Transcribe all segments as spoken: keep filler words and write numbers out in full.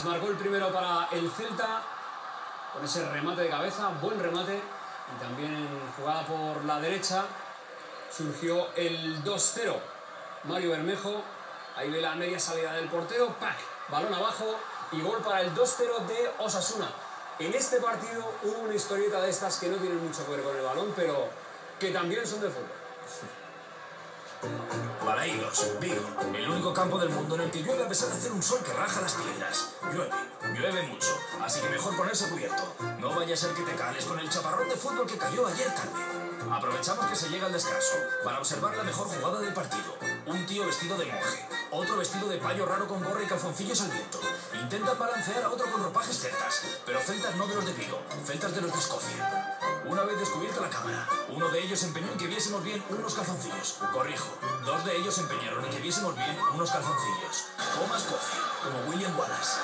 marcó el primero para el Celta, con ese remate de cabeza, buen remate, y también jugada por la derecha, surgió el dos cero. Mario Bermejo, ahí ve la media salida del portero, ¡pac! Balón abajo y gol para el dos cero de Osasuna. En este partido hubo una historieta de estas que no tienen mucho que ver con el balón, pero que también son de fútbol. Balaídos, Vigo, el único campo del mundo en el que llueve a pesar de hacer un sol que raja las piedras. Llueve, llueve mucho, así que mejor ponerse cubierto. No vaya a ser que te cales con el chaparrón de fútbol que cayó ayer tarde. Aprovechamos que se llega al descanso para observar la mejor jugada del partido. Un tío vestido de monje, otro vestido de payo raro con gorra y calzoncillos al viento. Intentan balancear a otro con ropajes celtas, pero celtas no de los de Vigo, celtas de los de Escocia. Una vez descubierta la cámara, uno de ellos empeñó en que viésemos bien unos calzoncillos. Corrijo, dos de ellos empeñaron en que viésemos bien unos calzoncillos. Thomas Coffey, como William Wallace.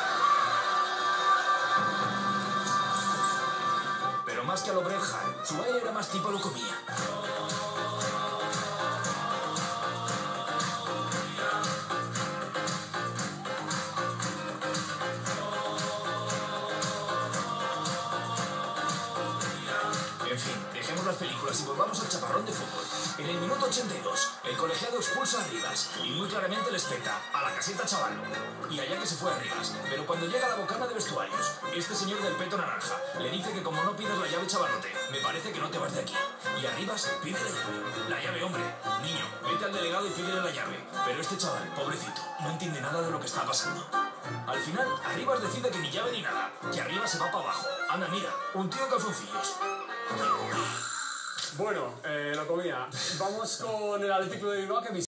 Pero más que a lo Bret Hart, su baile era más tipo lo comía. En fin, dejemos las películas y volvamos al chaparrón de fútbol. En el minuto ochenta y dos, el colegiado expulsa a Rivas y muy claramente le espeta a la caseta chaval. Y allá que se fue a Rivas, pero cuando llega a la bocana de vestuarios, este señor del peto naranja le dice que como no pides la llave chavalote, me parece que no te vas de aquí. Y a Rivas pide la llave. La llave, hombre. Niño, vete al delegado y pídele la llave. Pero este chaval, pobrecito, no entiende nada de lo que está pasando. Al final, Arribas decide que ni llave ni nada, que arriba se va para abajo. Anda, mira, un tío calzoncillos. Bueno, eh, lo comía. Vamos con el Atlético de Bilbao, que